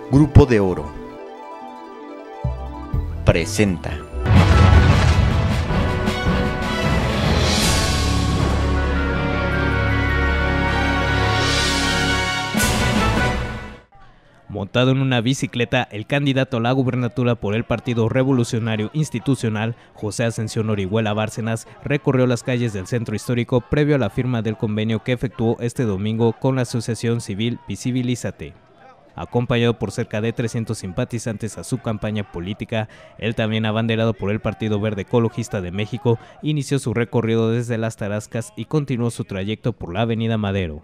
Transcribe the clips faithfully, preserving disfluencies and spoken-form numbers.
Grupo de Oro presenta. Montado en una bicicleta, el candidato a la gubernatura por el Partido Revolucionario Institucional, José Ascensión Orihuela Bárcenas, recorrió las calles del centro histórico previo a la firma del convenio que efectuó este domingo con la asociación civil Visibilízate. Acompañado por cerca de trescientos simpatizantes a su campaña política, él, también abanderado por el Partido Verde Ecologista de México, inició su recorrido desde Las Tarascas y continuó su trayecto por la avenida Madero.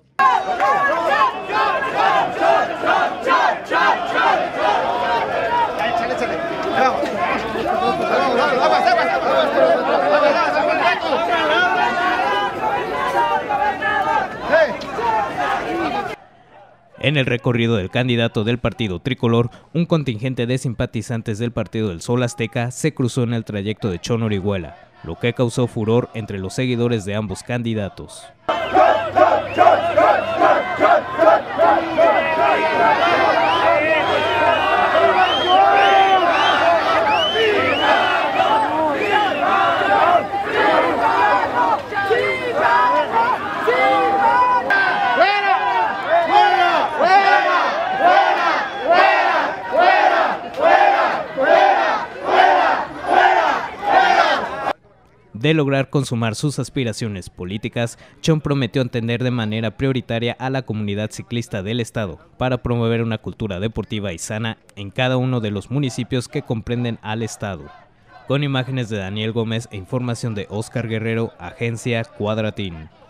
En el recorrido del candidato del partido tricolor, un contingente de simpatizantes del Partido del Sol Azteca se cruzó en el trayecto de Chon Orihuela, lo que causó furor entre los seguidores de ambos candidatos. De lograr consumar sus aspiraciones políticas, Chon prometió atender de manera prioritaria a la comunidad ciclista del estado para promover una cultura deportiva y sana en cada uno de los municipios que comprenden al estado. Con imágenes de Daniel Gómez e información de Oscar Guerrero, Agencia Cuadratín.